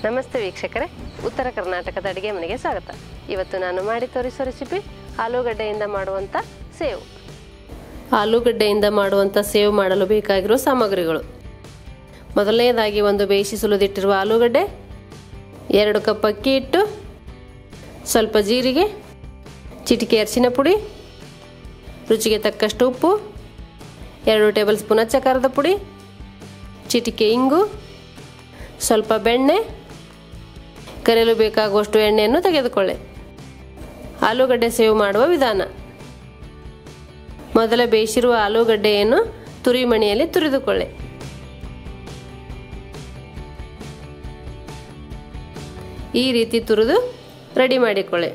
ನಮಸ್ತೆ ವೀಕ್ಷಕರೇ, ಉತ್ತರ ಕರ್ನಾಟಕದ ಅಡುಗೆ ಮನೆಗೆ ಸ್ವಾಗತ. ಇವತ್ತು ನಾನು ಮಾಡಿ ತೋರಿಸೋ ರೆಸಿಪಿ ಆಲೂಗಡ್ಡೆಯಿಂದ ಮಾಡುವಂಥ ಸೇವ್. ಆಲೂಗಡ್ಡೆಯಿಂದ ಮಾಡುವಂಥ ಸೇವ್ ಮಾಡಲು ಬೇಕಾಗಿರುವ ಸಾಮಗ್ರಿಗಳು: ಮೊದಲನೇದಾಗಿ ಒಂದು ಬೇಯಿಸಿ ಸುಲಿದಿಟ್ಟಿರುವ ಆಲೂಗಡ್ಡೆ, 2 ಕಪ್ ಅಕ್ಕಿ ಹಿಟ್ಟು, ಸ್ವಲ್ಪ ಜೀರಿಗೆ, ಚಿಟಿಕೆ ಅರಿಶಿನ ಪುಡಿ, ರುಚಿಗೆ ತಕ್ಕಷ್ಟು ಉಪ್ಪು, 2 ಟೇಬಲ್ ಸ್ಪೂನ್ ಅಚ್ಚ ಖಾರದ ಪುಡಿ, ಚಿಟಿಕೆ ಇಂಗು, ಸ್ವಲ್ಪ ಬೆಣ್ಣೆ, ಕರಿಯಲು ಬೇಕಾಗುವಷ್ಟು ಎಣ್ಣೆಯನ್ನು ತೆಗೆದುಕೊಳ್ಳಿ. ಆಲೂಗಡ್ಡೆ ಸೇವ್ ಮಾಡುವ ವಿಧಾನ: ಮೊದಲ ಬೇಯಿಸಿರುವ ಆಲೂಗಡ್ಡೆಯನ್ನು ತುರಿಮಣಿಯಲ್ಲಿ ತುರಿದುಕೊಳ್ಳಿ. ಈ ರೀತಿ ತುರಿದು ರೆಡಿ ಮಾಡಿಕೊಳ್ಳಿ.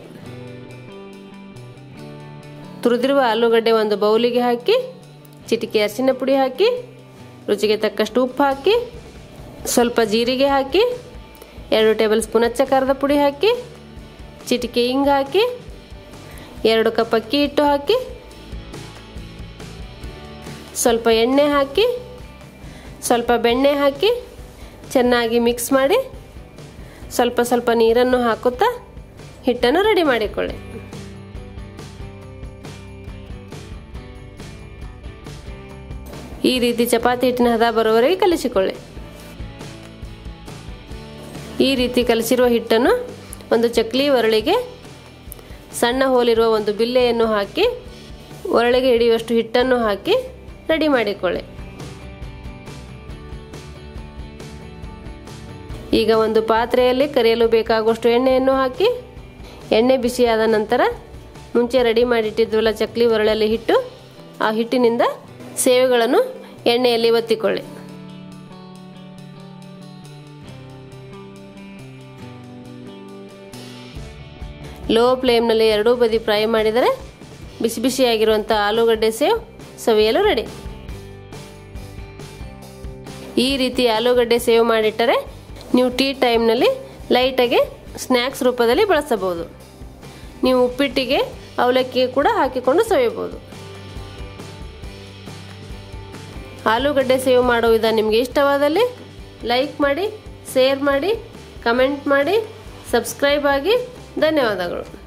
ತುರಿದಿರುವ ಆಲೂಗಡ್ಡೆ ಒಂದು ಬೌಲಿಗೆ ಹಾಕಿ, ಚಿಟಿಕೆ ಅರಿಶಿನ ಪುಡಿ ಹಾಕಿ, ರುಚಿಗೆ ತಕ್ಕಷ್ಟು ಉಪ್ಪು ಹಾಕಿ, ಸ್ವಲ್ಪ ಜೀರಿಗೆ ಹಾಕಿ, 2 ಟೇಬಲ್ ಸ್ಪೂನ್ ಅಚ್ಚ ಖಾರದ ಪುಡಿ ಹಾಕಿ, ಚಿಟಿಕೆ ಹಿಂಗೆ ಹಾಕಿ, 2 ಕಪ್ ಅಕ್ಕಿ ಹಿಟ್ಟು ಹಾಕಿ, ಸ್ವಲ್ಪ ಎಣ್ಣೆ ಹಾಕಿ, ಸ್ವಲ್ಪ ಬೆಣ್ಣೆ ಹಾಕಿ ಚೆನ್ನಾಗಿ ಮಿಕ್ಸ್ ಮಾಡಿ, ಸ್ವಲ್ಪ ಸ್ವಲ್ಪ ನೀರನ್ನು ಹಾಕುತ್ತಾ ಹಿಟ್ಟನ್ನು ರೆಡಿ ಮಾಡಿಕೊಳ್ಳಿ. ಈ ರೀತಿ ಚಪಾತಿ ಹಿಟ್ಟಿನ ಹದ ಬರುವವರೆಗೆ ಕಲಿಸಿಕೊಳ್ಳಿ. ಈ ರೀತಿ ಕಲಸಿರುವ ಹಿಟ್ಟನ್ನು ಒಂದು ಚಕ್ಲಿ ಒರಳಿಗೆ ಸಣ್ಣ ಹೋಲಿರುವ ಒಂದು ಬಿಲ್ಲೆಯನ್ನು ಹಾಕಿ ಒರಳಿಗೆ ಹಿಡಿಯುವಷ್ಟು ಹಿಟ್ಟನ್ನು ಹಾಕಿ ರೆಡಿ ಮಾಡಿಕೊಳ್ಳಿ. ಈಗ ಒಂದು ಪಾತ್ರೆಯಲ್ಲಿ ಕರಿಯಲು ಬೇಕಾಗುವಷ್ಟು ಎಣ್ಣೆಯನ್ನು ಹಾಕಿ, ಎಣ್ಣೆ ಬಿಸಿಯಾದ ನಂತರ ಮುಂಚೆ ರೆಡಿ ಮಾಡಿಟ್ಟಿದ್ವಲ್ಲ ಚಕ್ಲಿ ಒರಳಲ್ಲಿ ಹಿಟ್ಟು, ಆ ಹಿಟ್ಟಿನಿಂದ ಸೇವೆಗಳನ್ನು ಎಣ್ಣೆಯಲ್ಲಿ ಒತ್ತಿಕೊಳ್ಳಿ. ಲೋ ಫ್ಲೇಮ್ನಲ್ಲಿ ಎರಡೂ ಬದಿ ಫ್ರೈ ಮಾಡಿದರೆ ಬಿಸಿ ಬಿಸಿಯಾಗಿರುವಂಥ ಆಲೂಗಡ್ಡೆ ಸೇವ್ ಸವಿಯಲು ರೆಡಿ. ಈ ರೀತಿ ಆಲೂಗಡ್ಡೆ ಸೇವ್ ಮಾಡಿಟ್ಟರೆ ನೀವು ಟೀ ಟೈಮ್ನಲ್ಲಿ ಲೈಟಾಗಿ ಸ್ನ್ಯಾಕ್ಸ್ ರೂಪದಲ್ಲಿ ಬಳಸಬಹುದು. ನೀವು ಉಪ್ಪಿಟ್ಟಿಗೆ ಅವಲಕ್ಕಿಗೆ ಕೂಡ ಹಾಕಿಕೊಂಡು ಸವಿಯಬಹುದು. ಆಲೂಗಡ್ಡೆ ಸೇವ್ ಮಾಡೋ ವಿಧಾನ ನಿಮಗೆ ಇಷ್ಟವಾದಲ್ಲಿ ಲೈಕ್ ಮಾಡಿ, ಶೇರ್ ಮಾಡಿ, ಕಮೆಂಟ್ ಮಾಡಿ, ಸಬ್ಸ್ಕ್ರೈಬ್ ಆಗಿ. ಧನ್ಯವಾದಗಳು.